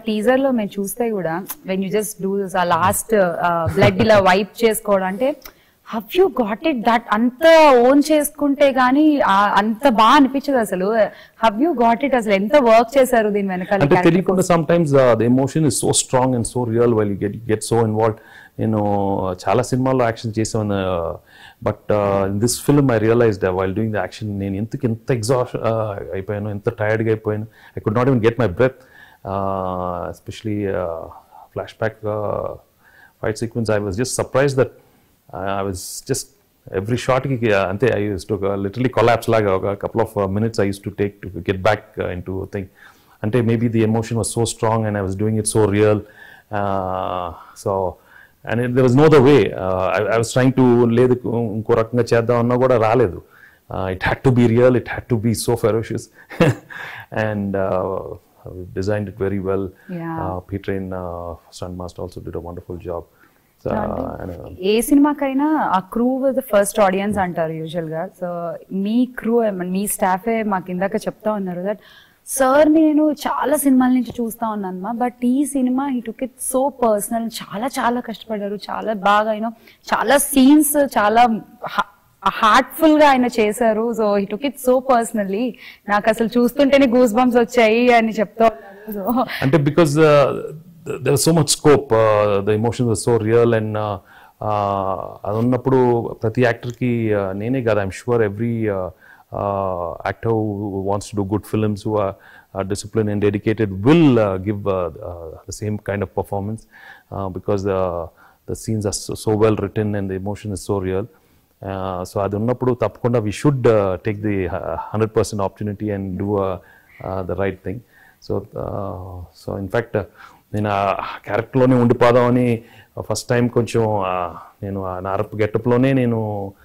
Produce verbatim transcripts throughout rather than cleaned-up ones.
Teaser లో మేము చూస్తే కూడా వెన్ యూ జస్ట్ డూ ఆ లాస్ట్ బ్లడ్ ఇలా వైప్ చేసుకోవడం అంటే have you got it that అంత ఓన్ చేసుకుంటే గానీ అంత బాగా అనిపించదు అసలు. హవ్ యూ గాట్ ఇట్ అసలు ఎంత వర్క్ చేశారు దీని వెనకాల? అంటే తెలియకుండా sometimes the emotion is so strong and so real while you get get so involved. నేను చాలా సినిమాల్లో యాక్షన్ చేసాను, but in this film I realized while doing the action నేను ఎందుకు ఎంత ఎగ్జాస్ట్ అయిపోయాను, ఎంత టైర్డ్గా అయిపోయాను. I could not even get my breath, especially flashback fight sequence. I was just surprised that I was just every షాట్కి అంతే I use to literally collapse లాగా ఒక couple of minutes I use to take to get back into thing. అంటే maybe the emotion was so strong and I was doing it so real. So and it, there was no other way. uh, I, I was trying to లేదు ఇంకో రకంగా చేద్దాం అన్నా కూడా రాలేదు. uh, it had to be real, it had to be so ferocious and uh, we designed it very well. Yeah. uh, Peter and uh, Stunt Master also did a wonderful job. So, uh, and, uh, ఏ సినిమాకైనా ఆ crew with the first audience అంటారు usual గా. So మీ crew మీ స్టాఫే మాకు ఇందాక చెప్తా ఉన్నారు దట్ సార్ నేను చాలా సినిమాల నుంచి చూస్తా ఉన్నాను, బట్ ఈ cinema he took it so personal. చాలా చాలా కష్టపడ్డారు, చాలా బాగా యూనో చాలా సీన్స్ చాలా హార్ట్ఫుల్ గా ఆయన చేశారు. So he took it so personally. నాకు అసలు చూస్తుంటేనే గూస్ బంప్స్ వచ్చాయి అని చెప్తా ఉన్నారు. సో అంటే because there was so much scope, uh, the emotions were so real and uh, uh, అది ఉన్నప్పుడు ప్రతి యాక్టర్కి నేనే కాదు, I'm sure every Uh, actor who wants to do good films, who are, are disciplined and dedicated, will uh, give uh, uh, the same kind of performance uh, because uh, the scenes are so, so well written and the emotion is so real. Uh, so adi unnappudu tappakunda we should uh, take the one hundred percent opportunity and do uh, uh, the right thing. So uh, so in fact నేను ఆ క్యారెక్టర్లోనే ఉండిపోదామని first time కొంచెం నేను ఆ నారప్ గెటప్లోనే నేను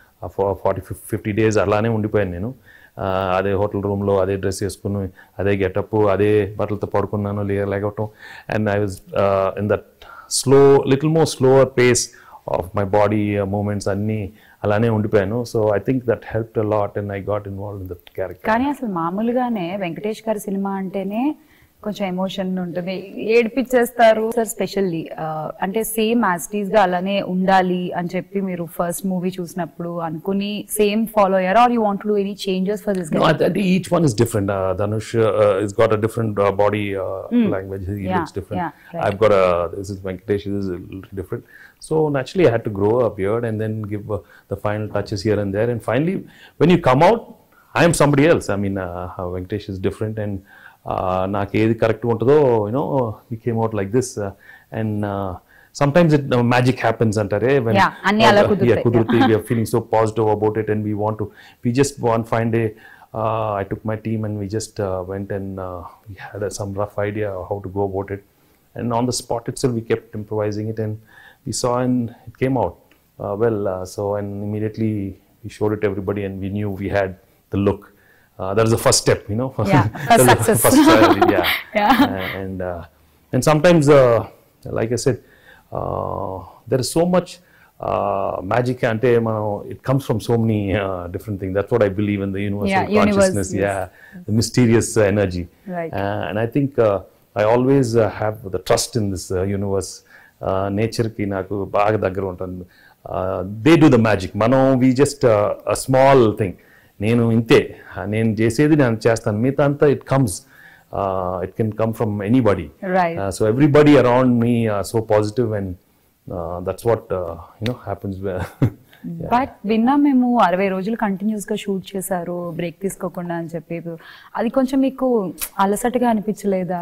forty fifty days అలానే ఉండిపోయాను నేను. అదే హోటల్ రూమ్లో అదే డ్రెస్ వేసుకుని అదే గెటప్ అదే బట్టలతో పడుకున్నాను లే లేకపోవటం. And I was in that slow little more slower pace of my body movements అన్నీ అలానే ఉండిపోయాను. So I think that helped a lot and I got involved in that character. కానీ అసలు మామూలుగానే వెంకటేష్ గారి సినిమా అంటేనే కొంచెం ఎమోషన్ ఉంటుంది, ఏడిపించేస్తారు. సార్ స్పెషల్లీ అంటే సేమ్ యాస్టీస్ గా అలానే ఉండాలి అని చెప్పి మీరు ఫస్ట్ మూవీ చూసినప్పుడు అనుకుని సేమ్ ఫాలో అయ్యారా, or you want to do any changes for this? No, I think each one is different. uh, Dhanush uh, has got a different uh, body uh, mm. language. He yeah, looks different. yeah, right. I've got a, this is Venkatesh, this is a little different. So naturally I had to grow a beard and then give uh, the final touches here and there, and finally when you come out I am somebody else. I mean uh, Venkatesh is different and నాకు ఏది correct ఉంటుందో you know we came out like this. And sometimes it uh, magic happens antare when yeah anni ala kudurte yeah kudurte we are feeling so positive about it and we want to we just one fine day uh, I took my team and we just uh, went and uh, we had uh, some rough idea of how to go about it, and on the spot itself we kept improvising it and we saw and it came out uh, well uh, so and immediately we showed it to everybody and we knew we had the look. Uh, that was the first step, you know. Yeah, first success. First trial, yeah. Yeah. Uh, and uh, and sometimes, uh, like I said, uh, there is so much uh, magic. Ante, it comes from so many uh, different things. That's what I believe in the universal yeah, consciousness. universe, yeah, yes. the mysterious uh, energy. Right. Uh, and I think uh, I always uh, have the trust in this uh, universe. Uh, nature ki naku baga daggara untundi. They do the magic. Mano, we just uh, a small thing. నేను ఇంతే నేను చేసేది నేను చేస్తాను, మిగతా అంతా it comes it can come from anybody. So everybody around me so positive and that's what you know happens. But విన్నా మేము అరవై రోజులు కంటిన్యూస్ గా షూట్ చేశారు బ్రేక్ తీసుకోకుండా అని చెప్పి, అది కొంచెం మీకు అలసటగా అనిపించలేదా?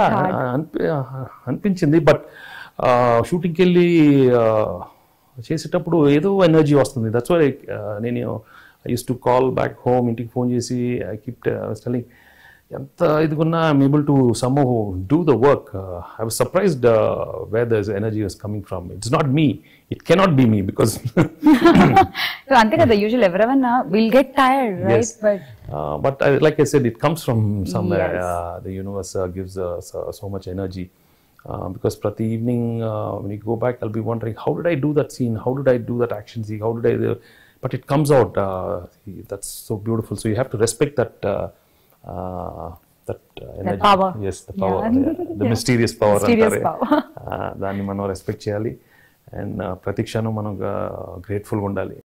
అనిపించింది, బట్ షూటింగ్కి వెళ్ళి చేసేటప్పుడు ఏదో ఎనర్జీ వస్తుంది. దట్స్ వై నేను I used to call back home, ఇంటికి ఫోన్ చేసి I keep uh, telling ఎంత ఇదిగున్నా I'm able to somehow do the work. uh, I was surprised uh, where this energy was coming from. It's not me, it cannot be me because అంతే కదా, usual ఎవరైనా will get tired, right? Yes. but uh, but I, like I said, it comes from somewhere. Yes. uh, the universe uh, gives uh, so, so much energy. Uh, because prati evening uh, when you go back I'll be wondering how did I do that scene, how did I do that action scene, how did I uh, but it comes out. Uh, that's so beautiful. So you have to respect that uh, uh, that power. Yes the power Yeah. The mysterious power Mysterious అంటారు power. దాన్ని మనం respect చేయాలి and ప్రతి క్షణం మనం గ్రేట్ఫుల్గా ఉండాలి.